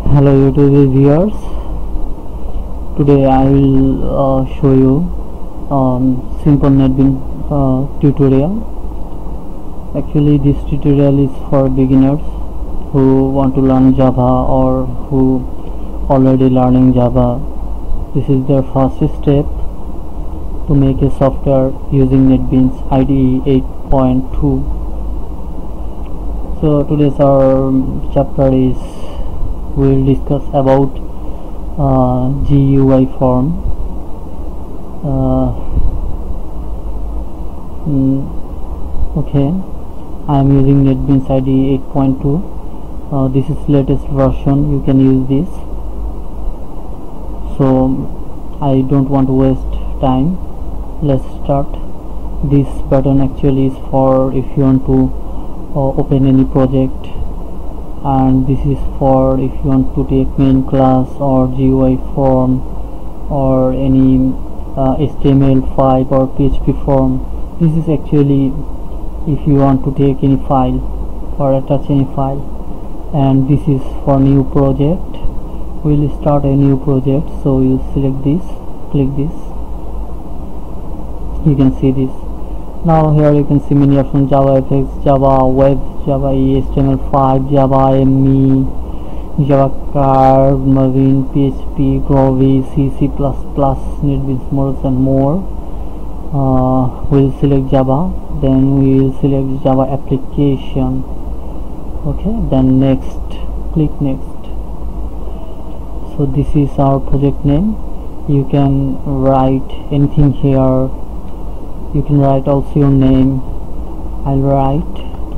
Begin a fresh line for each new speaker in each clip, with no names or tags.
Hello YouTube viewers, today I will show you simple NetBeans tutorial. Actually this tutorial is for beginners who want to learn Java or who already learning Java. This is their first step to make a software using NetBeans IDE 8.2. So today's our chapter is we will discuss about GUI form. Okay, I am using NetBeans IDE 8.2. This is latest version. You can use this. So I don't want to waste time. Let's start. This button actually is for if you want to open any project, and this is for if you want to take main class or GUI form or any HTML5 or PHP form. This is actually if you want to take any file or attach any file, and this is for new project. We'll start a new project, so you select this, click this, you can see this. Now here you can see many options: Java FX, Java Web, Java EE, HTML5, Java ME, Java Card, Maven, PHP, Groovy, C, C++, NetBeans modules and more. We'll select Java, then we will select Java application. Okay, then next, click next. So this is our project name. You can write anything here. You can write also your name. I'll write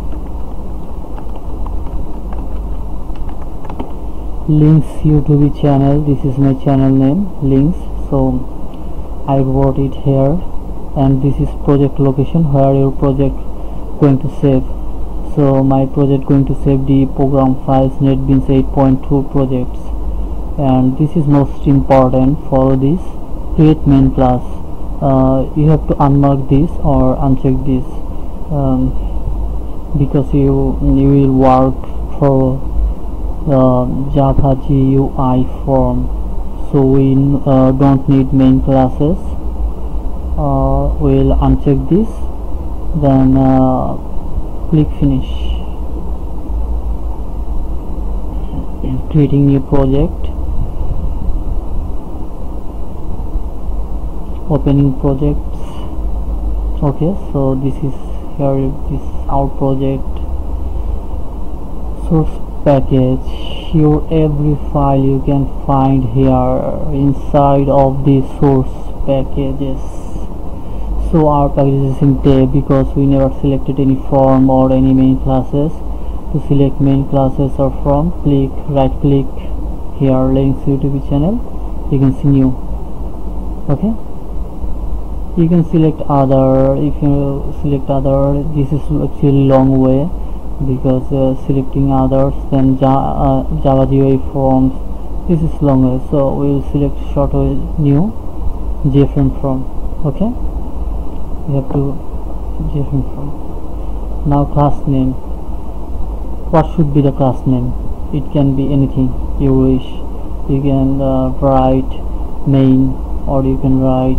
Links YouTube channel. This is my channel name, Links. So I wrote it here, and this is project location where your project going to save. So my project going to save the program files NetBeans 8.2 projects, and this is most important for this create main class. You have to unmark this or uncheck this because you will work for Java GUI form, so we don't need main classes. We'll uncheck this, then click finish. Creating new project, opening projects. Okay, so this is here, this our project. Source package, your every file you can find here inside of the source packages. So our package is empty because we never selected any form or any main classes. To select main classes or form, click right click here, Links YouTube channel. You can see new. Okay, you can select other. If you select other, this is actually long way because selecting others, then Java GUI forms, this is long way. So we will select short way, new JFrame form. Okay, you have to JFrame form. Now class name. What should be the class name? It can be anything you wish. You can write main, or you can write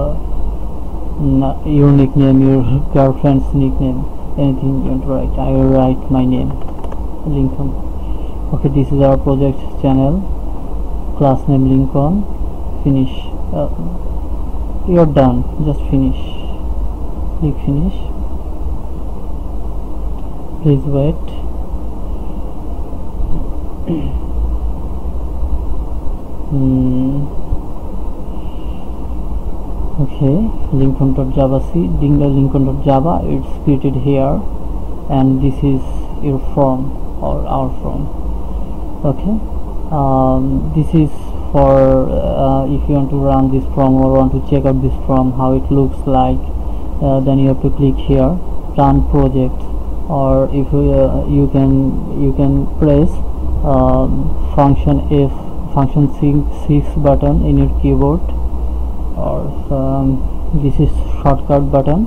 your nickname, your girlfriend's nickname, anything you want to write. I will write my name, Lincoln. Okay, this is our project channel, class name Lincoln. Finish. You're done, just finish. Click finish. Please wait. Okay, Lincoln.java, it's created here, and this is your form or our form. Okay, this is for if you want to run this form or want to check out this form how it looks like, then you have to click here, run project, or if you can press function 6 button in your keyboard, or this is shortcut button.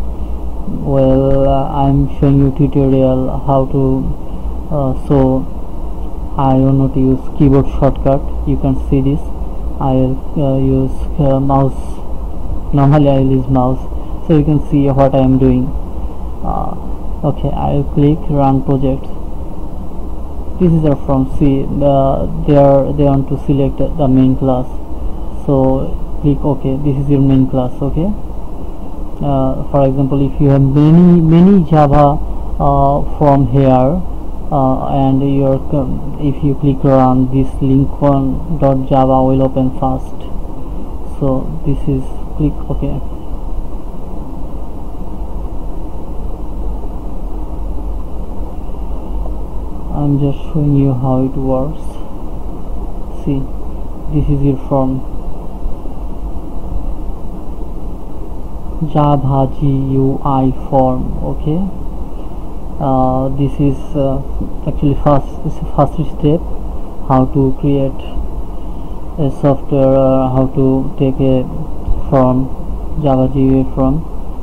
Well, I'm showing you tutorial how to I don't know to use keyboard shortcut. You can see this. I'll use mouse. Normally I will use mouse, so you can see what I am doing. Okay, I'll click run project. This is from C. They want to select the main class, so click OK. This is your main class. Okay. For example, if you have many Java from here, and if you click run, this lincoln.java will open fast. So this is click OK. I'm just showing you how it works. See, this is your form, Java GUI form. Okay. This is actually first step how to create a software, how to take a form, Java GUI form.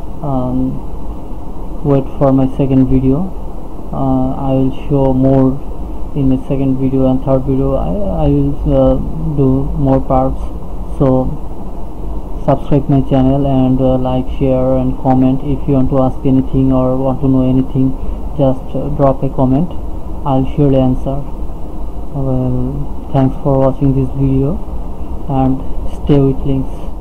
Wait for my second video. I will show more in my second video, and third video I will do more parts. So subscribe my channel and like, share and comment. If you want to ask anything or want to know anything, just drop a comment. I'll surely answer. Well, thanks for watching this video and stay with links.